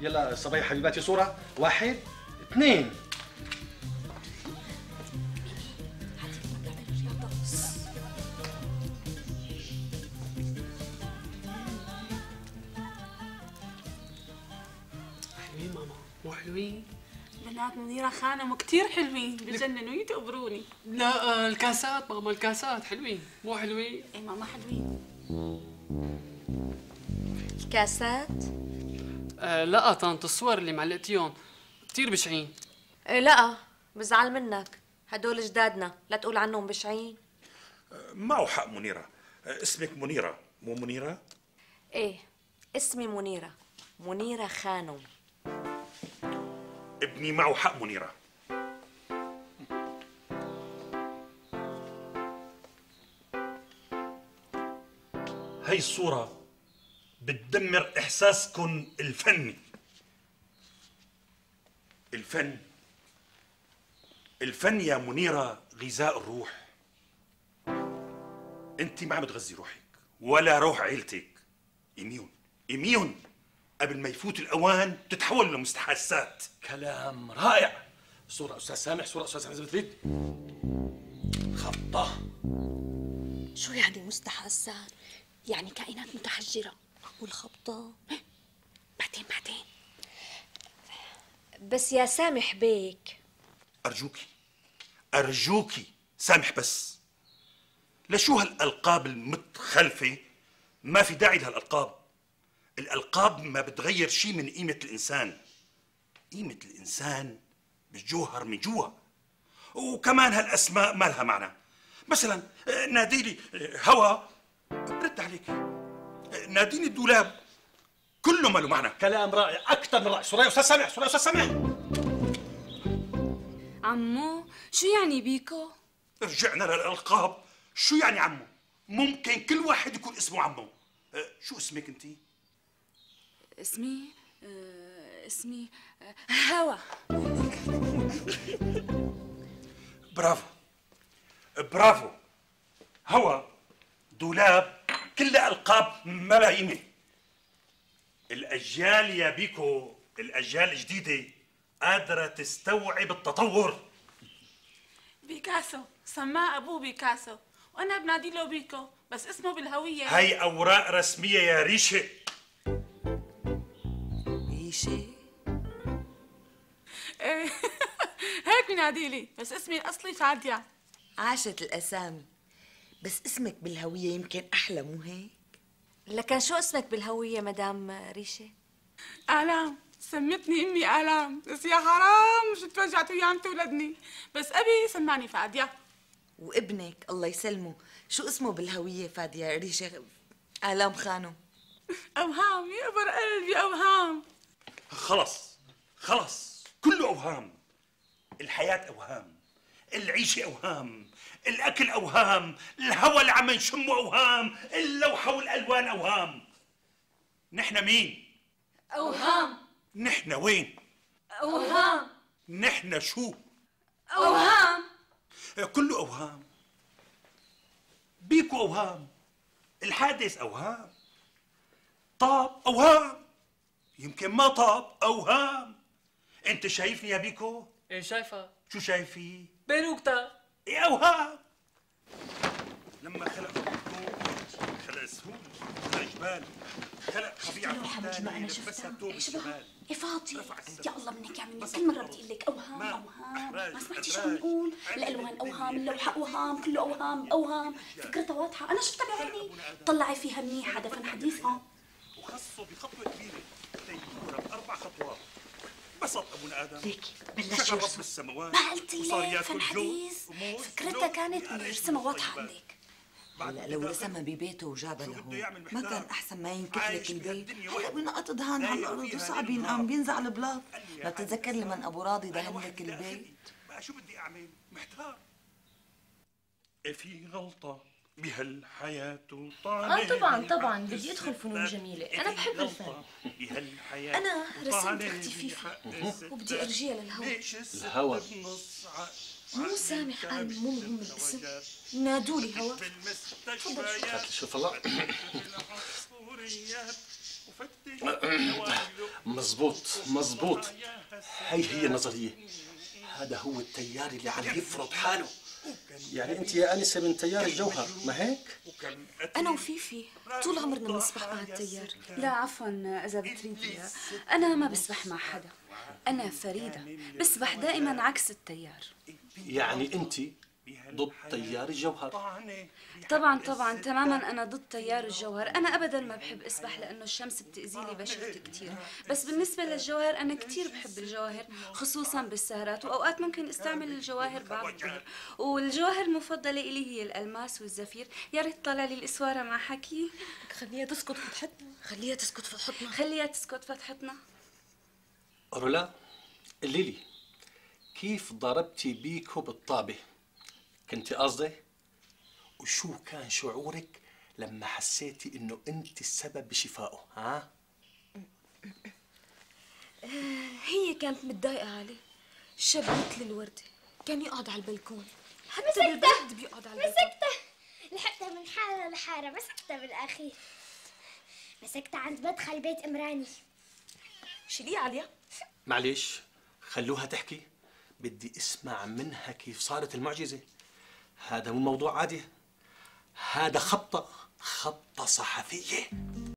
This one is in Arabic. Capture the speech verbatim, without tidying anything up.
يلا صبايا حبيباتي، صورة واحد اثنين. حلوين ماما، مو حلوين؟ بنات منيرة خانم كتير حلوين، بجننوا يتقبروني. لا آه الكاسات ماما، الكاسات حلوين، مو حلوين؟ ايه ماما حلوين. الكاسات؟ آه لا طنط، الصور اللي معلقتيهم كتير بشعين. إيه لا، بزعل منك، هدول جدادنا، لا تقول عنهم بشعين. معه حق منيرة، اسمك منيرة مو منيرة؟ ايه، اسمي منيرة، منيرة خانم. ابني معه حق منيرة. هاي الصورة بتدمر إحساسكن الفني. الفن الفن يا منيرة غذاء الروح. انت ما عم تغذي روحك ولا روح عيلتك. إميون إميون قبل ما يفوت الأوان تتحول لمستحسات. كلام رائع. صورة أستاذ سامح، صورة أستاذ سامح إذا بتريد. خطة. شو يعني مستحسات؟ يعني كائنات متحجرة. والخبطة بعدين بعدين. بس يا سامح بيك، أرجوكي أرجوكي سامح بس. لشو هالألقاب المتخلفة؟ ما في داعي لهالألقاب. الألقاب ما بتغير شيء من قيمة الإنسان. قيمة الإنسان بالجوهر من جوا. وكمان هالأسماء ما لها معنى. مثلا ناديلي هوا برد عليك، ناديني الدولاب كله ما له معنى. كلام رائع، أكثر من رائع. صورة يا أستاذ سامح، صورة يا أستاذ سامح. عمو شو يعني بيكو؟ رجعنا للألقاب. شو يعني عمو؟ ممكن كل واحد يكون اسمه عمو. أه شو اسمك انتي؟ اسمي آه اسمي آه هوا. برافو برافو. هوا، دولاب، كلها ألقاب ما لها قيمة. الأجيال يا بيكو، الأجيال الجديدة قادرة تستوعب التطور. بيكاسو، سماه أبوه بيكاسو، وأنا بنادي له بيكو، بس اسمه بالهوية. هاي أوراق رسمية يا ريشة. ريشة؟ ايه هيك بنادي لي، بس اسمي الأصلي فادية. عاشت الأسامي، بس اسمك بالهوية يمكن أحلى، مو هيك؟ لكن شو اسمك بالهوية مدام ريشة؟ آلام، سمتني أمي آلام، بس يا حرام شو تفجعت وياها تولدني، بس أبي سماني فادية. وابنك الله يسلمه شو اسمه بالهوية؟ فادية ريشة آلام خانم. أوهام يقبر قلبي، أوهام. خلص خلص، كله أوهام. الحياة أوهام، العيشة أوهام، الأكل أوهام، الهواء اللي عم نشمه أوهام، اللوحة والألوان أوهام. نحن مين؟ أوهام. نحن وين؟ أوهام. نحن شو؟ أوهام. كله أوهام. بيكو أوهام، الحادث أوهام، طاب أوهام، يمكن ما طاب أوهام. أنت شايفني يا بيكو؟ ايه شايفة؟ شو شايفي؟ بيروكتا. إيه أوهام. لما خلق الكون خلق السهول، خلق جبال، خلق طبيعة ما أنا شفتها إيش بها؟ إيه فاضي يا الله منك يا مني، كل مرة بدي أقول لك أوهام أوهام. ما سمعتي شو عم نقول؟ الألوان أوهام، اللوحة أوهام، كله أوهام أوهام. فكرتها واضحة، أنا شفتها بعيني. طلعي فيها منيح، هذا فن حديثها. وخصوا بخطوة كبيرة تيورا بأربع خطوات. بسط أبونا آدم ليكي بلش رب يرسم. السماوات. ما قلت وصار لك ياكل فن جو حديث؟ وموز فكرتها ولو كانت يا إنه ريش يرسمها من واضحة الطيبات. عندك. هلا لو رسمها ببيته وجابها شو بده لهون يعمل ما محتار؟ كان احسن ما ينكت لك عايش البيت؟ بهالدنيا هلا وحده. بينقط دهان على داير الارض فيها وصعب ليل ينقام، ونهار. بينزع البلاط. قال لي يا لا تتذكر حبيبي لمن ابو راضي أنا دهن واحد لك بدي البيت. أخلي. بقى شو بدي اعمل؟ محتار. في غلطة بهالحياة وطعن. اه طبعا طبعا بدي ادخل فنون جميلة، انا بحب الفن. بهالحياة أنا رسمت أختي فيفي وبدي أرجيها للهوا. الهوا. مو سامح قال مو مهم الاسم، نادولي هوا. شوف الله. مزبوط مزبوط، هي هي النظرية. هذا هو التيار اللي عم يفرض حاله. يعني انت يا انسه من تيار الجوهر، ما هيك؟ انا وفيفي طول عمرنا بنسبح مع التيار. لا عفوا اذا بتريدي، انا ما بسبح مع حدا، انا فريده بسبح دائما عكس التيار. يعني انت ضد تيار الجوهر؟ طبعا طبعا تماما انا ضد تيار الجوهر. انا ابدا ما بحب اسبح لانه الشمس بتاذيلي بشرتي كثير، بس بالنسبه للجوهر انا كثير بحب الجواهر خصوصا بالسهرات، واوقات ممكن استعمل الجواهر بعد الظهر. والجواهر المفضله الي هي الالماس والزفير. يا ريت طلع لي الاسواره مع حكي. خليها تسكت فتحتنا، خليها تسكت فتحتنا، خليها تسكت فتحتنا. رولا قولي لي، كيف ضربتي بيكو بالطابه؟ كنت قصدي؟ وشو كان شعورك لما حسيتي انه انت السبب بشفائه؟ ها؟ هي كانت متضايقة عليه. شاب مثل الوردة، كان يقعد على البلكون، حتى بالبرد بيقعد على البلكون. مسكته، لحقتها من حارة لحارة، مسكتها بالأخير. مسكتها عند مدخل بيت إمراني. شيليه عليا. معلش خلوها تحكي، بدي اسمع منها كيف صارت المعجزة. هذا مو موضوع عادي، هذا خبطة خبطة صحفية.